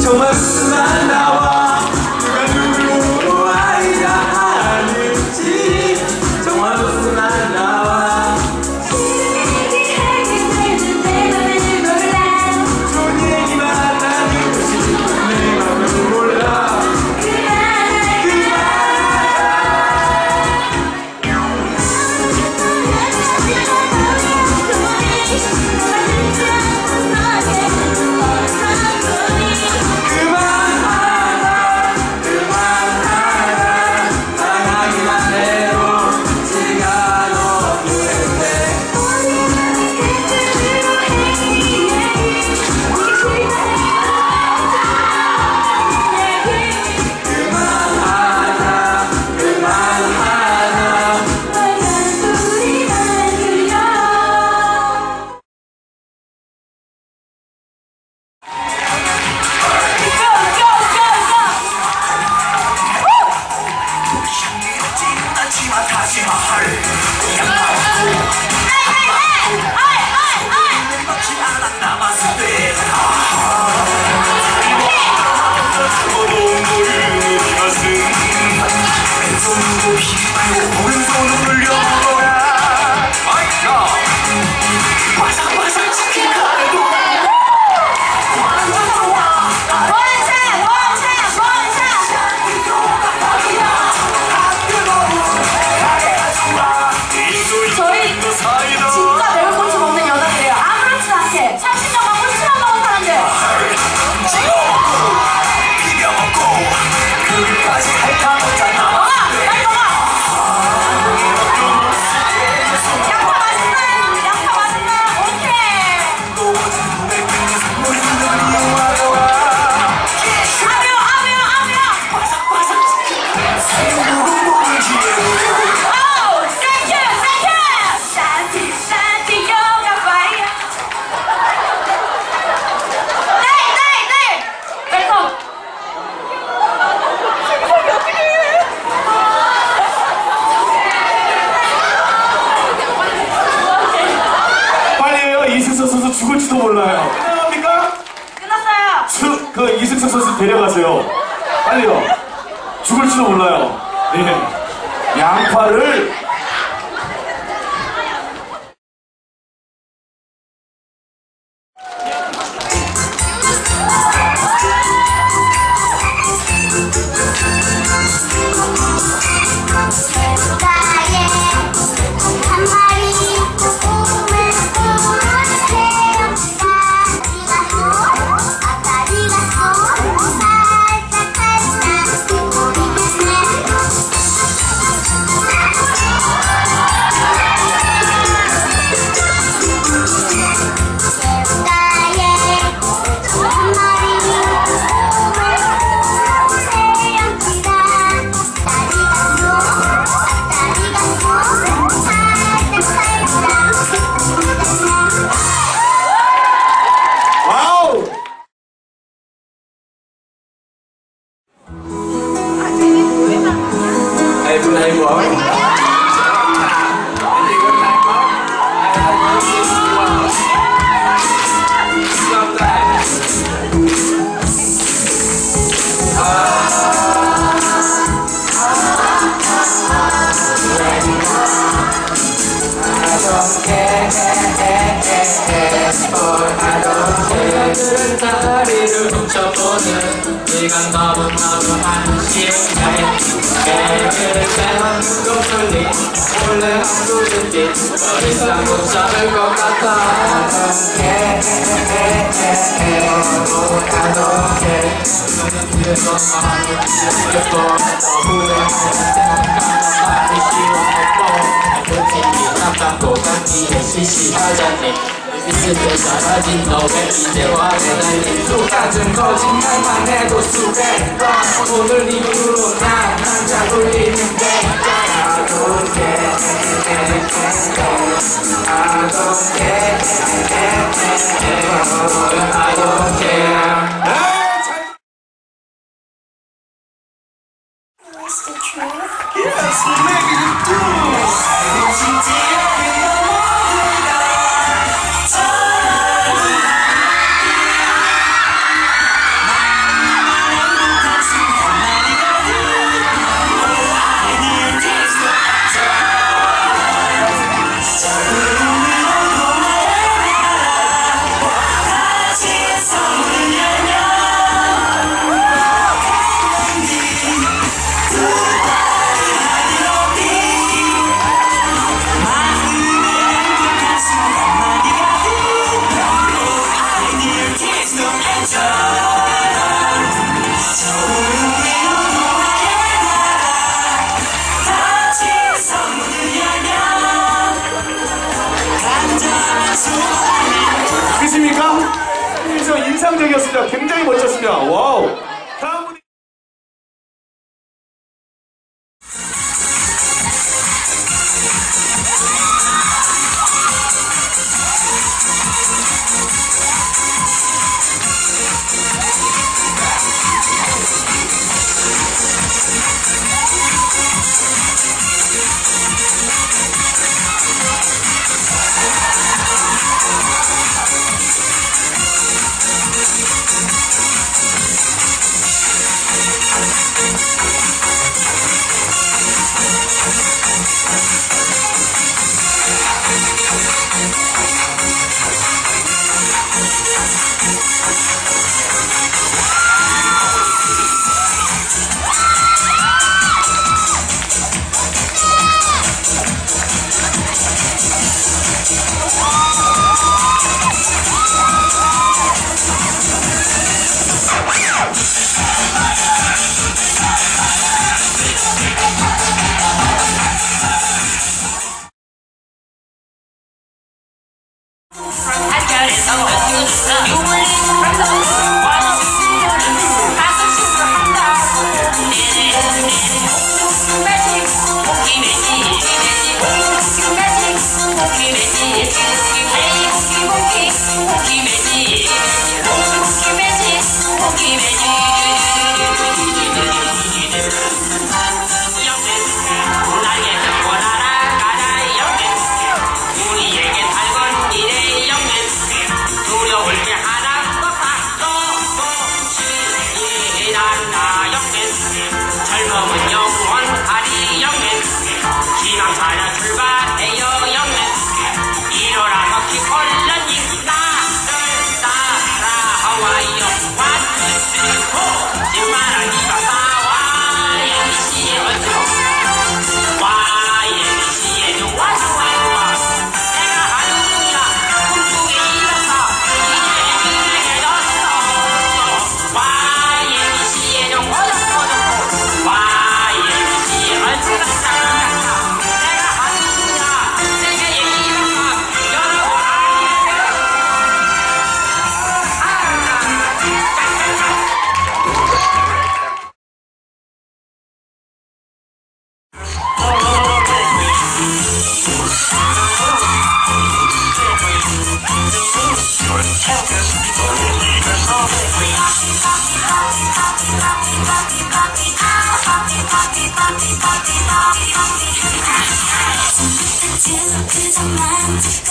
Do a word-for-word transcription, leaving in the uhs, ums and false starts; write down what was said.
정말 순한 나와 누가 누구 아이라 하는지 정말 순한 나와 좋은 얘기만 하는 것이 내 맘을 몰라 죽을지도 몰라요. 끝납니까? 끝났어요. 수, 그 이승석 선수 데려가세요. 빨리요. 죽을지도 몰라요. 네. 양파를 다리를 훔쳐보는 시간 너무너무 한심해 매일 빼놓는 것들이 몰래 한두 듯이 더 이상 못 잡을 것 같아 못하도록 너는 뒤에서 마음을 찢었고 더 후회하는 생각하면 말이 쉬웠고 끝이 답답고 감기에 시시하잖니 있을 때 사라진 너의 이제와 내날린 똑같은 거짓말만 해도 수백 번 오늘 이후로 난 남자 돌리는데 I don't care I don't care I don't care What's the truth? Yes, make it true 나나 영맨 젊음은 영원하리 영맨 희망하여 출발해요 영맨 일어나서 키 얼른 이 나를 따라와요 one two three four 지마라기가 싸와 엠비씨의 원수 와 엠비씨의 좋아 좋아 좋아 내가 하루야 꿈속에 일어서 이제 미래에 넣었어 와 엠비씨의 좋아 좋고 좋고 와 엠비씨의 원수가 싹싹싹 내가 하루야 세계에 일어서 여러분 아니에요 그저만